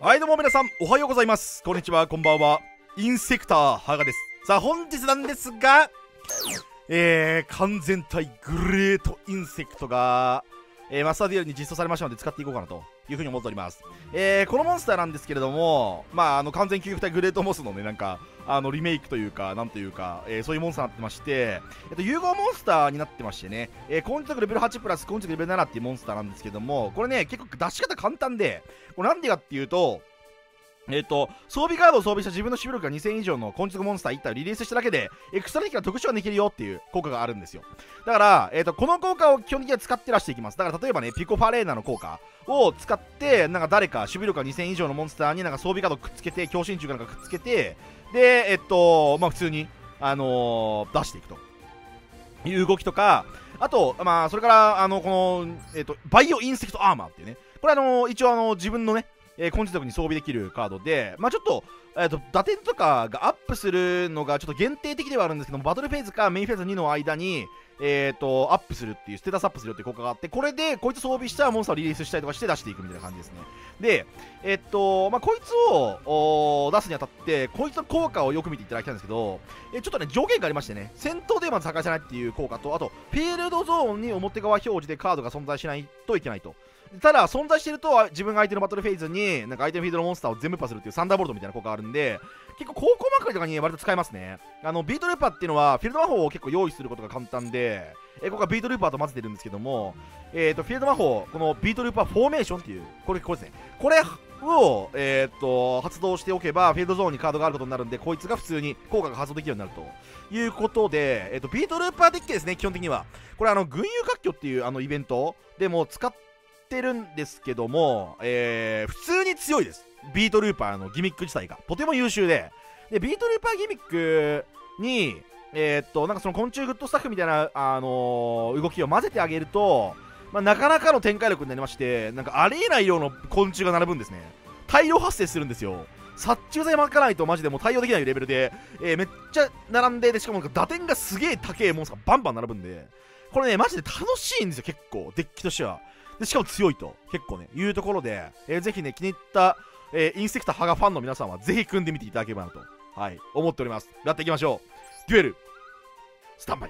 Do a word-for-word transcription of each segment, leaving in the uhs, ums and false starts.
はいどうも皆さんおはようございます。こんにちは、こんばんは。インセクターハガです。さあ本日なんですが、えー、完全体グレートインセクトが、えー、マスターディールに実装されましたので使っていこうかなというふうに思っております。えー、このモンスターなんですけれども、まああの完全究極体グレートモスのねなんかあのリメイクというかなんというか、えー、そういうモンスターになってまして、えっと、融合モンスターになってましてね、えー、根治力レベルはちプラス根治力レベルななっていうモンスターなんですけども、これね結構出し方簡単で、これなんでかっていうと、えっ、ー、と、装備カードを装備した自分の守備力がにせん以上の根治モンスターいち体をリリースしただけで、エクストラ的な特殊ができるよっていう効果があるんですよ。だから、えっ、ー、と、この効果を基本的には使ってらしていきます。だから例えばね、ピコファレーナの効果を使って、なんか誰か守備力がにせん以上のモンスターになんか装備カードをくっつけて、強心中かなんかくっつけて、で、えっ、ー、と、まあ普通に、あのー、出していくという動きとか、あと、まあそれから、あの、この、えっ、と、バイオインセクトアーマーっていうね、これあの、一応あの、自分のね、えー、根治力に装備できるカードで、まあちょっと、えーと、打点とかがアップするのがちょっと限定的ではあるんですけども、バトルフェーズかメインフェーズにの間に、えーと、アップするっていう、ステータスアップするっていう効果があって、これでこいつ装備したモンスターをリリースしたりとかして出していくみたいな感じですね。で、えっ、ー、と、まあこいつを出すにあたって、こいつの効果をよく見ていただきたいんですけど、えー、ちょっとね、条件がありましてね、戦闘でまず破壊さないっていう効果と、あと、フィールドゾーンに表側表示でカードが存在しないといけないと。ただ存在していると自分が相手のバトルフェーズになんか相手のフィールドのモンスターを全部パするっていうサンダーボルトみたいな効果があるんで、結構高校まくりとかに割と使えますね。あのビートルーパーっていうのはフィールド魔法を結構用意することが簡単で、えここはビートルーパーと混ぜてるんですけども、えーとフィールド魔法、このビートルーパーフォーメーションっていうこれこれですね、これを、えー、と発動しておけばフィールドゾーンにカードがあることになるんで、こいつが普通に効果が発動できるようになるということで、えー、とビートルーパーデッキですね。基本的にはこれあの群雄割拠っていうあのイベントでも使っててるんですけども、えー、普通に強いです。ビートルーパーのギミック自体がとても優秀で、でビートルーパーギミックにえー、っとなんかその昆虫グッドスタッフみたいな、あのー、動きを混ぜてあげると、まあ、なかなかの展開力になりまして、なんかありえない量の昆虫が並ぶんですね。大量発生するんですよ。殺虫剤巻かないとマジでもう対応できないレベルで、えー、めっちゃ並んで、でしかもなんか打点がすげえ高えモンスターがバンバン並ぶんで、これねマジで楽しいんですよ。結構デッキとしては。でしかも強いと結構ねいうところで、えー、ぜひね気に入った、えー、インセクターハガファンの皆さんはぜひ組んでみていただければなと、はい、思っております。やっていきましょう。デュエルスタンバイ。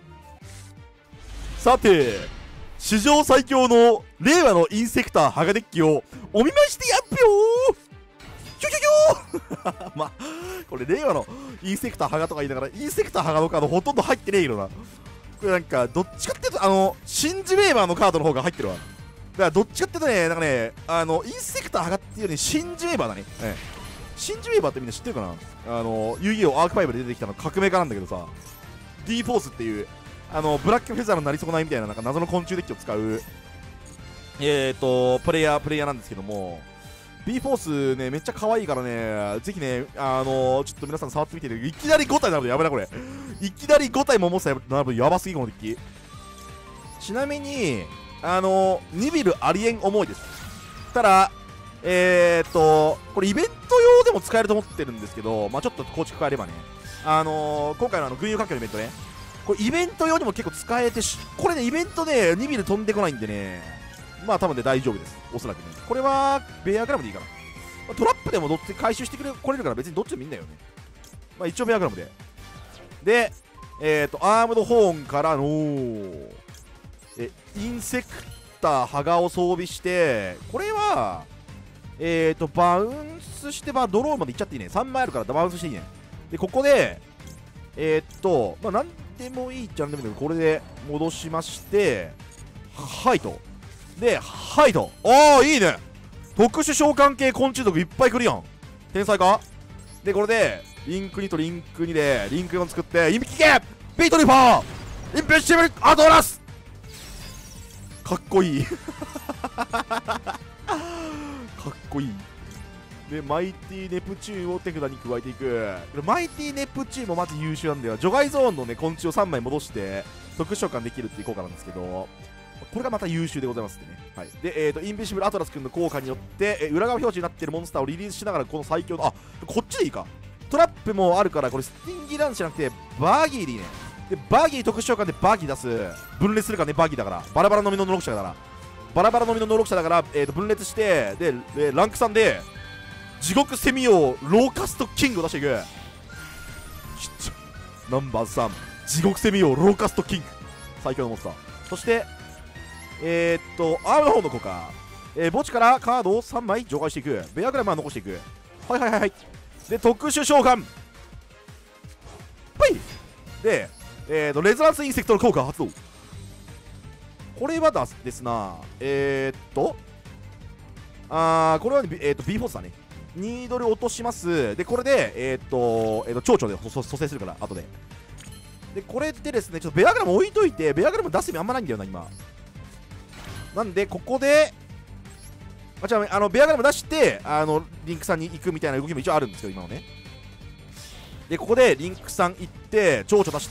さて史上最強の令和のインセクターハガデッキをお見ましてやっぴょーキョキョキョーまあこれ令和のインセクターハガとか言いながらインセクターハガのカードほとんど入ってねえよな。これなんかどっちかっていうとあのシンジウェーバーのカードの方が入ってるわ。だからどっちかっていうとね、なんかね、あのインセクター上がっていうよりシンジウェーバーだね。ええ、シンジウェーバーってみんな知ってるかな。あの遊戯王アークファイブで出てきたの革命家なんだけどさ、 D フォースっていうあのブラックフェザーのなり損ないみたいな、なんか謎の昆虫デッキを使うえーとプレイヤープレイヤーなんですけども、 B フォースねめっちゃ可愛いからね、ぜひねあのー、ちょっと皆さん触ってみてね。いきなりご体並ぶのやばいなこれ。いきなりご体もモンスター並ぶのやばすぎこのデッキ。ちなみにあのー、ニビルありえん重いです。ただえーっとこれイベント用でも使えると思ってるんですけど、まあちょっと構築変えればね、あのー、今回のあの群雄割拠のイベントね、これイベント用にも結構使えてし、これねイベントでニビル飛んでこないんでね、まあ多分ね大丈夫です。おそらくねこれはベアグラムでいいかな。トラップでもどっち回収してくれこれるから別にどっちでもいいんだよね。まあ一応ベアグラムででえーっとアームドホーンからのえインセクターハガを装備して、これはえーとバウンスして、まあドローまでいっちゃっていいね。さんまいあるからバウンスしていいね。でここでえー、っとまあなんでもいいっちゃなんでもいいけど、これで戻しましてはいと、ではいと、ああいいね、特殊召喚系昆虫毒いっぱい来るやん。天才か。でこれでリンクにとリンクにでリンクを作ってインピキケビートリファーインペッシブルアドラス、かっこいいかっこいい。でマイティネプチューンを手札に加えていく。マイティネプチューンもまず優秀なんだよ。除外ゾーンのね昆虫をさんまい戻して特殊召喚できるっていう効果なんですけど、これがまた優秀でございますね。はい、で、えーと、インビシブルアトラス君の効果によって、えー、裏側表示になっているモンスターをリリースしながらこの最強の、あこっちでいいか、トラップもあるから、これスティンギーランじゃなくてバーギーでいいね。でバーギー特殊召喚でバーギー出す、分裂するからねバーギーだから、バラバラのみの能力者だからバラバラのみの能力者だから、えー、と分裂してで、えー、ランクさんで地獄セミ王ローカストキングを出していく。ナンバーさん地獄セミ王ローカストキング、最強のモンスター。そしてえー、っとアームの方の効果、えー、墓地からカードをさんまい除外していく。ベアグラムは残していく。はいはいはいはい。で特殊召喚はいで、えー、とレゾナンスインセクトの効果発動。これはだですな、えー、っとあーこれは、ねえー、と B フォースだね。ニードル落とします。でこれでえー、っと、えー、と蝶々で蘇生するから後で。でこれってですね、ちょっとベアグラム置いといて、ベアグラム出す意味あんまないんだよな今。なんでここであじゃあ、あのベアグラム出してあのリンクさんに行くみたいな動きも一応あるんですけど今のね。でここでリンクさん行って蝶々出して、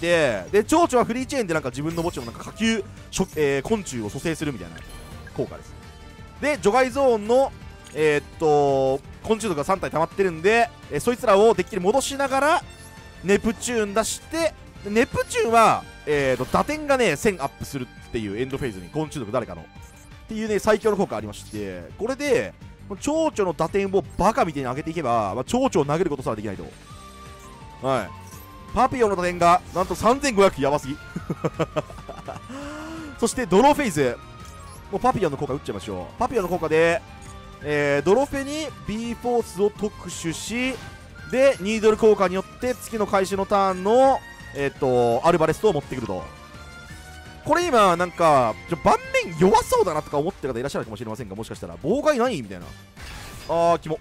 で蝶々はフリーチェーンでなんか自分の墓地のなんか下級、えー、昆虫を蘇生するみたいな効果です。で除外ゾーンのえー、っと昆虫とかさん体溜まってるんで、えー、そいつらをデッキに戻しながらネプチューン出して、ネプチューンは、えー、と打点がねせんアップするっていうエンドフェーズに昆虫とか誰かのっていうね最強の効果ありまして、これで蝶々の打点をバカみたいに上げていけば、まあ、蝶々を投げることすらできないと。はい、パピオの打点がなんとさんぜんごひゃく、やばすぎそしてドローフェイズ、もうパピオンの効果打っちゃいましょう。パピオンの効果で、えー、ドロフェに B フォースを特殊し、でニードル効果によって月の開始のターンの、えー、とアルバレストを持ってくると。これ今なんかちょ盤面弱そうだなとか思ってる方いらっしゃるかもしれませんが、もしかしたら妨害ないみたいな。あーキモ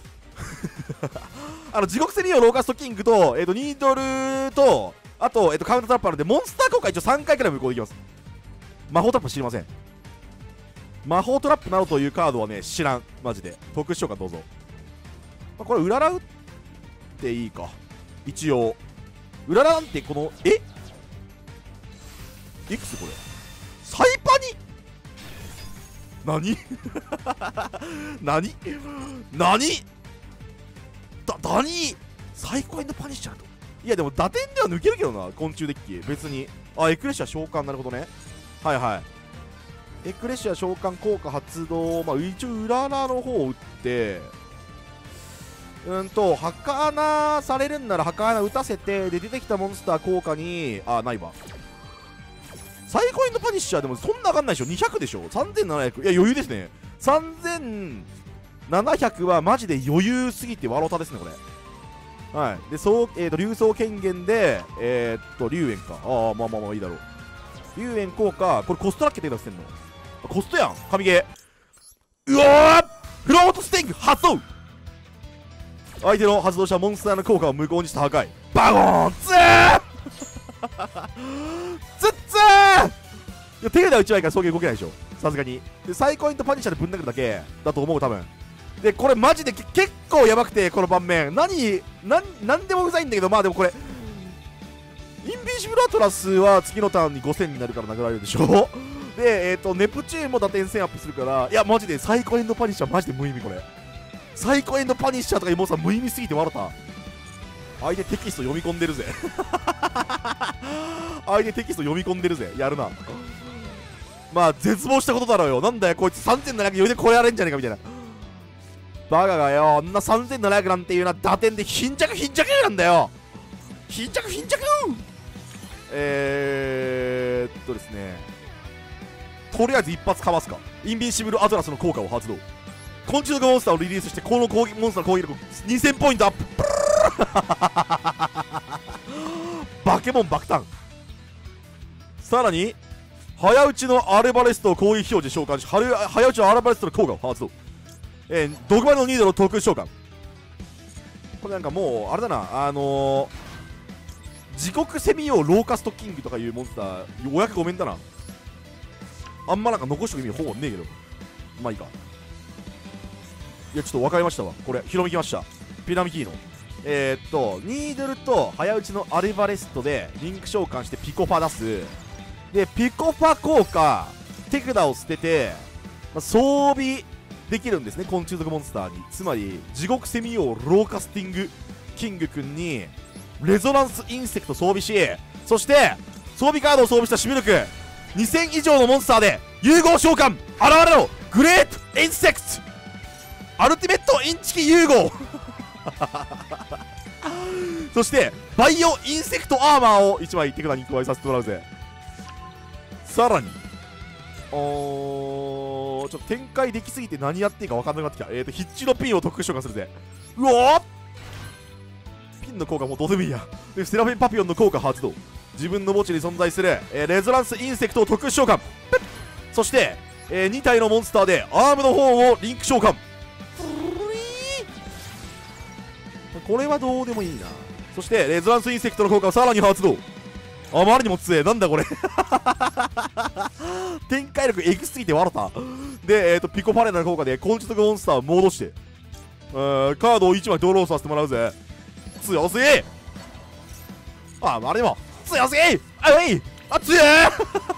あの地獄セミオローカストキングと、えー、とニードルとあと、えー、とカウントトラップあるんで、モンスター効果一応さんかいくらい無効できます。魔法トラップ知りません。魔法トラップなどというカードはね知らん、マジで。特殊召喚どうぞ。まあ、これうらら打っていいか一応。うららなんてこのえいくつこれサイパニ何何何だ何サイコエンドパニッシャーと。いやでも打点では抜けるけどな、昆虫デッキ別に。あエクレシア召喚、なるほどね。はいはい、エクレシア召喚効果発動。まあ一応うららの方を打ってうんとハカーナされるんならハカーナ打たせて、で出てきたモンスター効果にあないわ。サイコエンドパニッシャーでもそんな上がんないでしょ。にひゃくでしょ。さんぜんななひゃく、いや余裕ですね。さんぜんななひゃくはマジで余裕すぎてわろたですねこれ。はいでそう、えー、と竜装権限でえー、っと龍炎か。ああまあまあまあいいだろう。龍炎効果これコストラッケって出してんのコストやん神ゲー。うわーフロートスティング発動。相手の発動したモンスターの効果を無効にした破壊。バゴーンツーツッツー。いや手札打ちないからそういう動けないでしょさすがに。でサイコインとパニッシャーでぶん殴るだけだと思う多分。でこれマジで結構やばくて、この盤面何何何でもうざいんだけど、まあでもこれインビジブルアトラスは次のターンにごせんになるから殴られるでしょでえっ、ー、とネプチューンも打点せんアップするから、いやマジでサイコエンドパニッシャーマジで無意味。これサイコエンドパニッシャーとかいうモンスター無意味すぎて笑った。相手テキスト読み込んでるぜ相手テキスト読み込んでるぜ。やるな。まあ絶望したことだろうよ。なんだよこいつさんぜんななひゃく余裕で超えられんじゃねえかみたいな。バカがよ、あんなさんぜんななひゃくなんていうな打点で貧弱貧弱なんだよ。貧弱貧弱。えーっとですねとりあえず一発かわすか。インビンシブルアトラスの効果を発動。昆虫のモンスターをリリースして、この攻撃モンスターの攻撃力にせんポイントアップバケモン爆誕。さらに早打ちのアルバレストを攻撃表示召喚し、早打ちのアルバレストの効果を発動。えー、ドグマのニードの特殊召喚。これなんかもうあれだな、あのー、地獄セミ王ローカストキングとかいうモンスターお役ごめんだな。あんまなんか残しとく意味ほぼねえけど、まあいいか。いやちょっと分かりましたわ。これひろみきました。ピラミキーノえー、っとニードルと早打ちのアルバレストでリンク召喚してピコファ出す。でピコファ効果手札を捨てて、まあ、装備できるんですね昆虫族モンスターに。つまり地獄セミ王ローカスティングキングくんにレゾナンスインセクト装備し、そして装備カードを装備した守備力にせん以上のモンスターで融合召喚現れろグレートインセクトアルティメットインチキ融合そしてバイオインセクトアーマーをいちまい手札に加えさせてもらうぜ。さらにおーちょっと展開できすぎて何やっていいか分かんなくなってきた。えーと必中のピンを特殊召喚するぜ。うおーピンの効果もうどうでもいいや。でセラフィンパピオンの効果発動。自分の墓地に存在する、えー、レゾナンスインセクトを特殊召喚。そして、えー、に体のモンスターでアームの方をリンク召喚。これはどうでもいいな。そしてレゾナンスインセクトの効果をさらに発動。あまりにも強え。なんだこれ展開力エグすぎて笑った。で、えー、とピコパレナの効果で昆虫特モンスターを戻して、えー、カードをいちまいドローさせてもらうぜ。強すぎ。あまりにも強すぎ。あういあ強え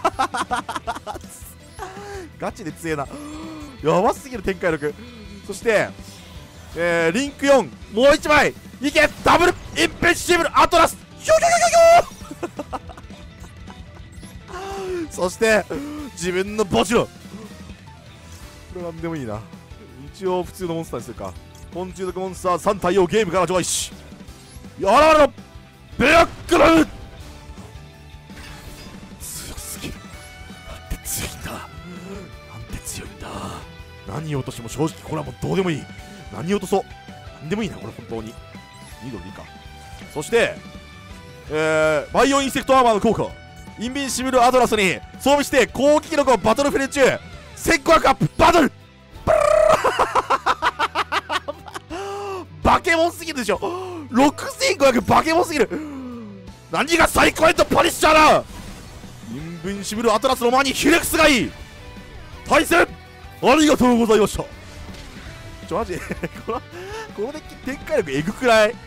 ガチで強えな。やばすぎる展開力。そしてえー、リンクよんもういちまいいけ。ダブルインペッシブルアトラスヒョヒョヒョヒョそして自分の墓地のこれなんでもいいな。一応普通のモンスターにするか。昆虫族モンスターさん体をゲームから除外し、やられろブラックラム。強すぎる。なんて強いんだ。なんて強いんだ。何を落としても正直これはもうどうでもいい。何を落とそう。何でもいいなこれ本当に。にドルでいいか。そしてえー、バイオインセクトアーマーの効果インビンシブルアトラスに装備して攻撃力をバトルフレ中せんごひゃくアップバトルバケモンすぎるでしょ。ろくせんごひゃくバケモンすぎる。何が最高エンドパニッシャーだ。インビンシブルアトラスの前にヒレクスがいい。対戦ありがとうございました。ちょマジこのこのデッキ展開力エグくらい。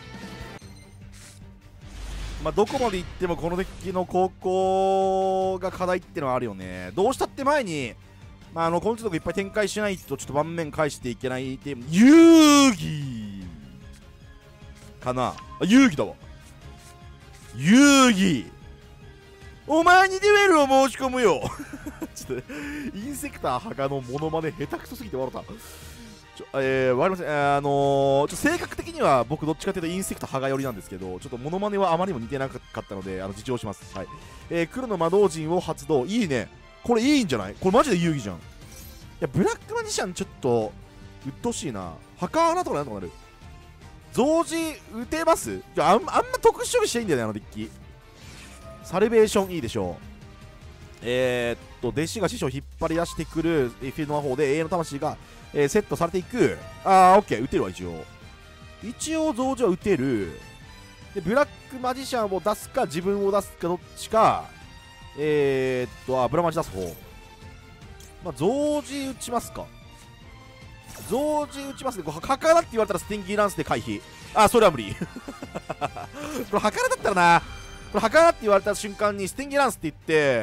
まあどこまでいってもこのデッキの高校が課題ってのはあるよね。どうしたって前にまああのコンチとかいっぱい展開しないとちょっと盤面返していけないテーマ遊戯かなあ。遊戯だわ。遊戯お前にデュエルを申し込むよちょっとインセクターハガのモノマネ下手くそすぎて笑った。ちょえー、わかりません。えー、あのー、ちょ性格的には僕どっちかというとインセクトハガ寄りなんですけど、ちょっとモノマネはあまりにも似てなかったのであの自重します。はい。えー、黒の魔導陣を発動。いいね。これいいんじゃない。これマジで遊戯じゃん。いやブラックマジシャンちょっとうっとうしいな。ハカーナとかなんとかなる。増字打てます。いやあん、あんま特殊処理していいんだよねあのデッキ。サルベーションいいでしょう。えー、っと弟子が師匠を引っ張り出してくるフィールド魔法で永遠の魂が、えー、セットされていく。あーオッケー打てるわ。一応一応増字は打てる。でブラックマジシャンを出すか自分を出すかどっちか。えー、っとあブラマジ出す方。まあ増字打ちますか。増字打ちますね。これハカラって言われたらスティンギーランスで回避。あそれは無理これハカラだったらな。これハカラって言われた瞬間にスティンギーランスって言って、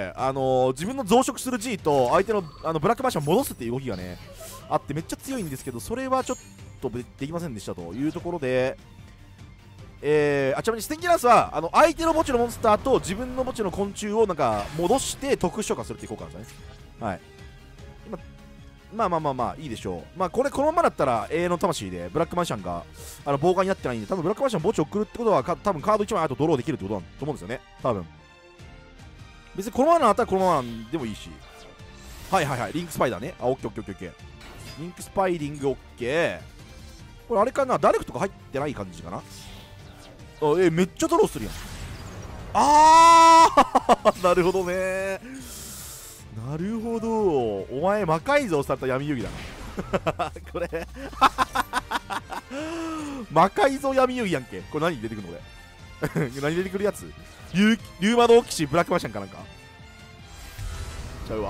あのー、自分の増殖する G と相手のあのブラックマジシャンを戻すっていう動きがねあってめっちゃ強いんですけど、それはちょっとできませんでしたというところで、えー、あちなみにスティンギーランスはあの相手の墓地のモンスターと自分の墓地の昆虫をなんか戻して特殊召喚するっていう効果なんですよね。はい今まあまあまあまあいいでしょう。まあこれこのままだったら永遠の魂でブラックマジシャンがあの妨害になってないんで、多分ブラックマジシャン墓地を送るってことはか多分カードいちまいあとドローできるってことだと思うんですよね。多分別にこのままだったらこのままでもいいし。はいはいはいリンクスパイダーね。あオッケーオッケーオッケーオッケーリンクスパイリングオッケー。これあれかなダルクとか入ってない感じかな。あえめっちゃドローするやん。あーなるほどね。なるほど。お前魔改造された闇遊戯だなこれ魔改造闇遊戯やんけ。これ何出てくるのこれ何出てくるやつ。リュリューマド騎士ブラックマジシャンかなんかちゃうわ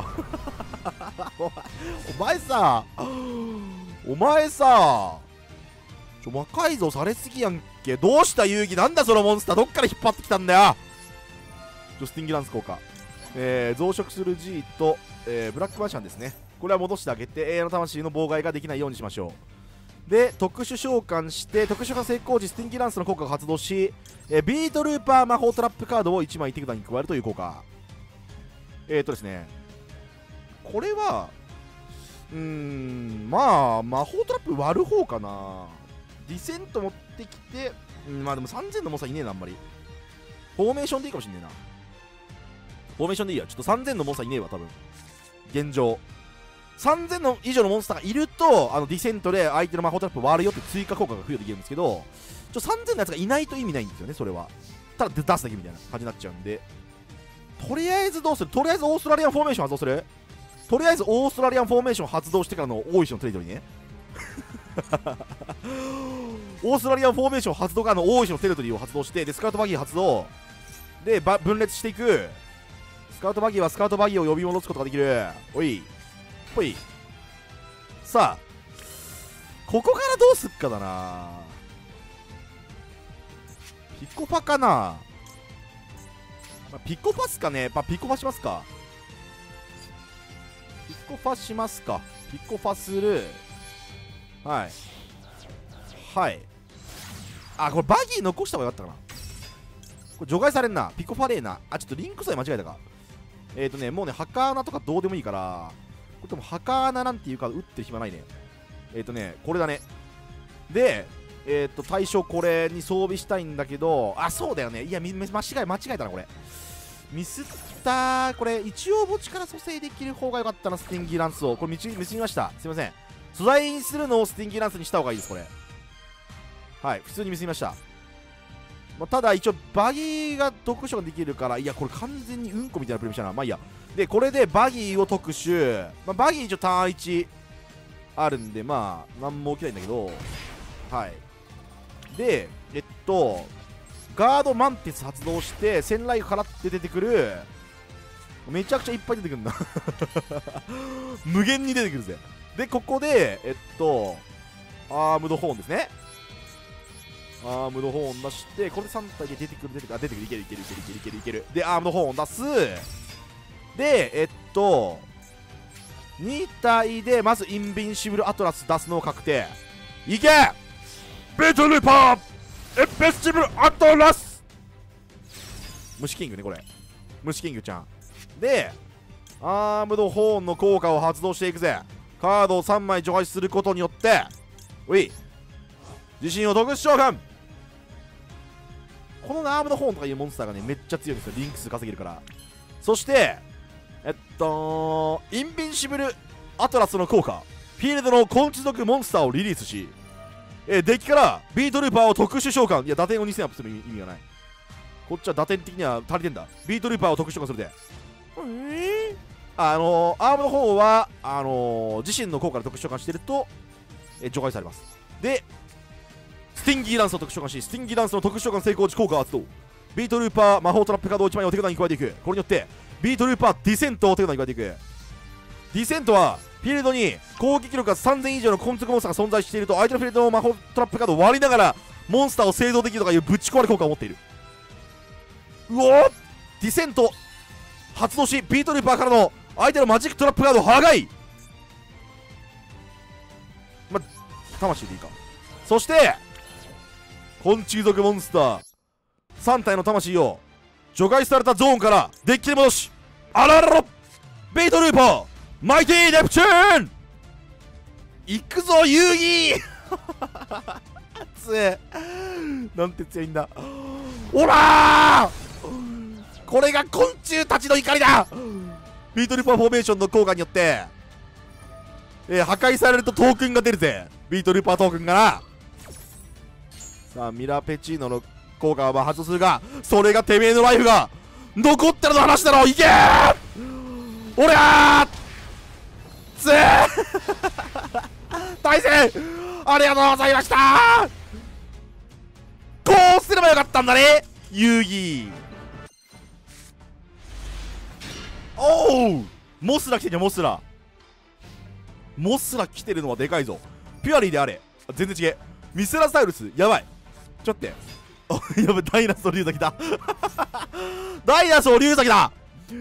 お前さお前さちょ魔改造されすぎやんけ。どうした遊戯なんだそのモンスター。どっから引っ張ってきたんだよ。ジョスティンギランス効果、えー、増殖する G と、えー、ブラックマジシャンですね。これは戻してあげて永遠の魂の妨害ができないようにしましょう。で特殊召喚して特殊召喚成功時スティンギランスの効果が発動し、えー、ビートルーパー魔法トラップカードをいちまい手札に加えるという効果。えーっとですねこれはうーん、まあ魔法トラップ割る方かな。ディセント持ってきて、うん、まあでもさんぜんの猛者いねえな、あんまり。フォーメーションでいいかもしんねえな。フォーメーションでいいや。ちょっとさんぜんの猛者いねえわ、多分。現状。さんぜんの以上のモンスターがいると、あのディセントで相手の魔法トラップ割るよって追加効果が付与できるんですけど、ちょさんぜんのやつがいないと意味ないんですよね、それは。ただ出すだけみたいな感じになっちゃうんで。とりあえずどうする？とりあえずオーストラリアンフォーメーション発動する？とりあえずオーストラリアンフォーメーション発動してからの大石のトレードにね。オーストラリアンフォーメーション発動からの大石のテレトリーを発動して、でスカウトバギー発動でば分裂していく。スカウトバギーはスカウトバギーを呼び戻すことができる。おいほい。さあここからどうすっかだな。ピコパかな、まあ、ピコパスかね。まあ、ピコパしますか。ピコパしますか。ピコパする。はいはいあ、これバギー残した方がよかったかな。これ除外されんな。ピコファレーナ。あ、ちょっとリンクさえ間違えたか。えっ、ー、とねもうねハカーナとかどうでもいいから、これでもハカーナなんていうか打ってる暇ないね。えっ、ー、とねこれだね。でえっ、ー、と対象これに装備したいんだけど、あそうだよね。いや間違え間違えたなこれ。ミスったー。これ一応墓地から蘇生できる方が良かったな。スティンギーランスをこれミスミスりました。すいません。素材にするのをスティンギーランスにした方がいいですこれ。はい普通にミスりました。まあ、ただ一応バギーが特殊ができるから、いやこれ完全にうんこみたいなプレミしたな。まあいいや。でこれでバギーを特殊、まあ、バギー一応ターンいちあるんでまあ何も起きないんだけど、はいでえっとガードマンティス発動して戦雷払って出てくる。めちゃくちゃいっぱい出てくるんだ。無限に出てくるぜ。でここでえっとアームドホーンですね。アームドホーン出して、これさん体で出てくる出てくるあ出てくるいけるいけるいけるいけるいけるいける。でアームドホーン出す。でえっとに体でまずインビンシブルアトラス出すのを確定。いけベトルパーエンペスチブルアトラス。虫キングねこれ。虫キングちゃんでアームドホーンの効果を発動していくぜ。カードをさんまい除外することによっておい自信を特殊召喚。このアームドホーンとかいうモンスターがねめっちゃ強いんですよ。リンク数稼げるから。そしてえっとインビンシブルアトラスの効果、フィールドの根治族モンスターをリリースし、えー、デッキからビートルーパーを特殊召喚。いや打点をにせんアップする意味がない。こっちは打点的には足りてんだ。ビートルーパーを特殊召喚するで、えー、あのー、アームの方はあのー、自身の効果で特殊召喚してると、えー、除外されます。でスティンギーランスを特殊召喚し、スティンギーランスの特殊召喚成功時効果を発動。ビートルーパー魔法トラップカードをいちまいを手札に加えていく。これによってビートルーパーディセントを手札に加えていく。ディセントはフィールドに攻撃力がさんぜん以上の根付モンスターが存在していると、相手のフィールドの魔法トラップカードを割りながらモンスターを製造できるとかいうぶち壊れ効果を持っている。うおーディセント発動し、ビートルーパーからの相手のマジックトラップカードを破壊。ま魂でいいか。そして昆虫族モンスターさん体の魂を除外されたゾーンからデッキに戻し、あらららビートルーパーマイティーネプチューンいくぞ遊戯。強えなんて強いんだ。おらーこれが昆虫たちの怒りだ。ビートルーパーフォーメーションの効果によって、えー、破壊されるとトークンが出るぜ。ビートルーパートークンがな。さあミラペチーノの効果は発動するが、それがてめえのライフが残ったらの話だろ。いけーおりゃーつー大戦ありがとうございましたー。こうすればよかったんだね遊戯。おうモスラ来てるよ。モスラモスラ来てるのはでかいぞ。ピュアリーであれ全然違え。ミスラサウルスやばい。ちょっと待ってやばい。ダイナソー龍崎だダイナソー龍崎だ。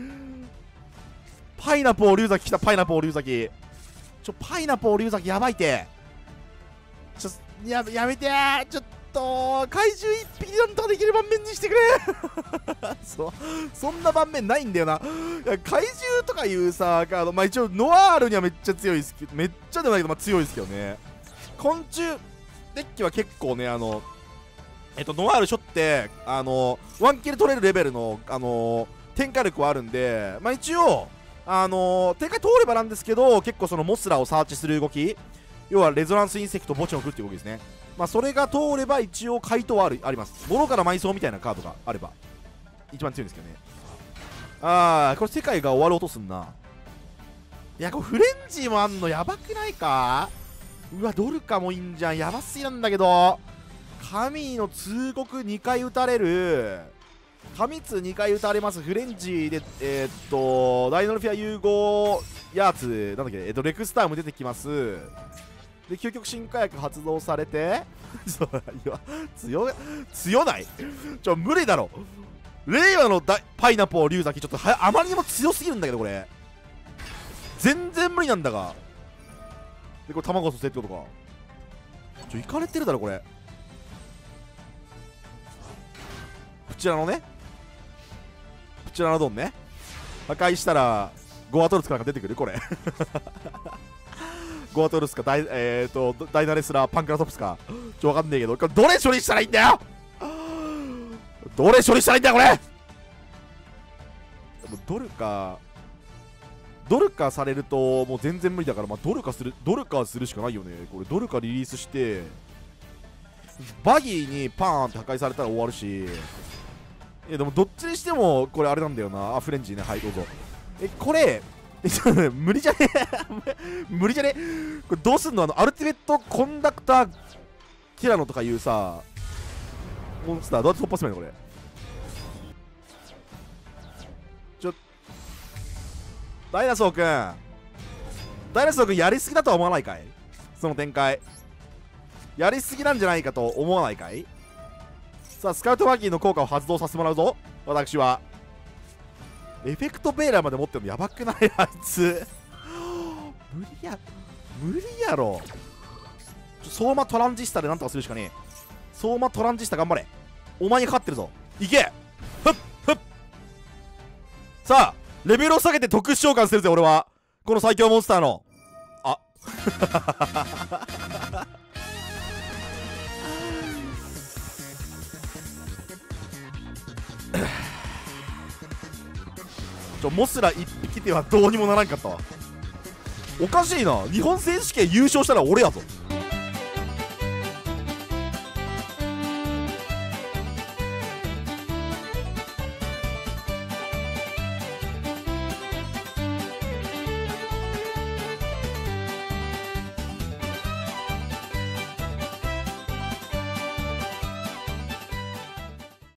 パイナポー龍崎来た。パイナポー龍崎ちょパイナポー龍崎やばいて。ちょややめてー。ちょっと怪獣いっぴきなんとかできる盤面にしてくれそうそんな盤面ないんだよな。いや怪獣とかいうさカード、まあ一応ノワールにはめっちゃ強いですけど、めっちゃでもないけど、まあ、強いですけどね。昆虫デッキは結構ね、あのえっとノワールしょってあのワンキル取れるレベルのあの展開力はあるんで、まあ一応あの展開通ればなんですけど、結構そのモスラをサーチする動き、要はレゾナンスインセクト墓地を送るっていう動きですね。まあそれが通れば一応回答はあるあります。ボロから埋葬みたいなカードがあれば一番強いんですけどね。ああこれ世界が終わる音すんな。いやこれフレンジもあんのやばくないか。うわドルカもいいんじゃん、やばすぎなんだけど。神の通告にかい打たれる、神通にかい打たれます。フレンジでえー、っとダイノルフィア融合ヤーツなんだっけ、えー、っとレクスターも出てきます。で究極進化薬発動されてそういや強強ないちょ無理だろ。令和のパイナポー龍崎ちょっとはあまりにも強すぎるんだけど、これ全然無理なんだが。でこれ卵蘇生ってことか。ちょいかれてるだろこれ。こちらのねこちらのドンね破壊したらゴアトルスかなんか出てくるこれゴアトルスかダイ、えー、とダイナレスラーパンクラトプスかちょわかんねえけど、これどれ処理したらいいんだよ。どれ処理したらいいんだよこれ。でもドルカドルカされるともう全然無理だから、まあ、ドルカするドルカするしかないよね。これドルカリリースしてバギーにパーンって破壊されたら終わるし、いやでもどっちにしてもこれあれなんだよな。あフレンジね、はいどうぞ。えこれえ無理じゃね無理じゃねこれどうすんの。あのアルティメットコンダクターティラノとかいうさモンスターどうやって突破するのこれ。ちょダイナソーくんダイナソーくんやりすぎだとは思わないかい。その展開やりすぎなんじゃないかと思わないかい。さあスカウトバギーの効果を発動させてもらうぞ。私はエフェクトベーラーまで持ってるのやばくないあいつ無理や無理やろ。ちょ相馬トランジスタでなんとかするしかねえ。相馬トランジスタ頑張れ。お前にかかってるぞ。いけふっふっ。さあレベルを下げて特殊召喚するぜ俺は。この最強モンスターのあちょモスラいっぴきではどうにもならんかったわ。おかしいな。日本選手権優勝したら俺やぞ。